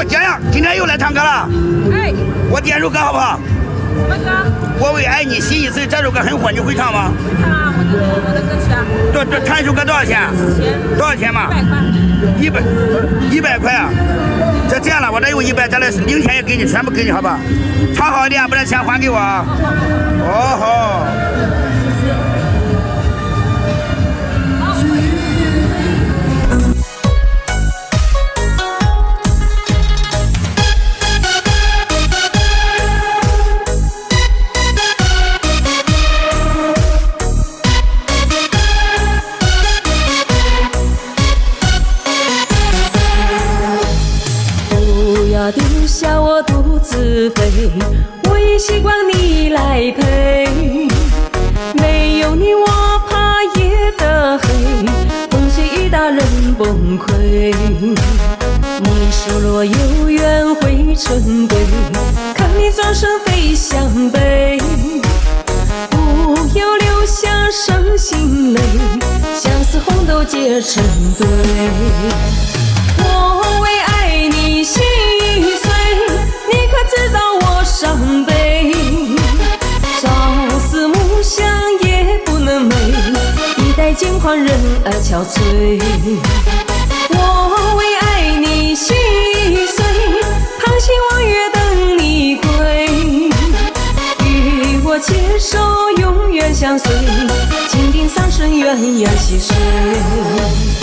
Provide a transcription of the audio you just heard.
哦，江阳，今天又来唱歌了。 哎， 我点首歌好不好？ 什么歌？ 我为爱你心一碎，这首歌很火，你会唱吗？ 会唱啊，我的歌曲啊。 这唱一首歌多少钱？多少钱嘛？100块啊！这样了，我这有100，咱这零钱也给你，全部给你，好吧？唱好一点，把这钱还给我啊！哦好。 丢下我独自飞，我也习惯你来陪。没有你我怕夜的黑，风吹雨打人崩溃。你说若有缘会成对，看你转身飞向北，不要留下伤心泪，相思红豆结成堆。我为爱你心已碎，你可知道我伤悲？朝思暮想也不能寐，一代金黄人儿憔悴。我为爱你心已碎，淌心望月等你归，与我牵手永远相随，情定三生鸳鸯戏水。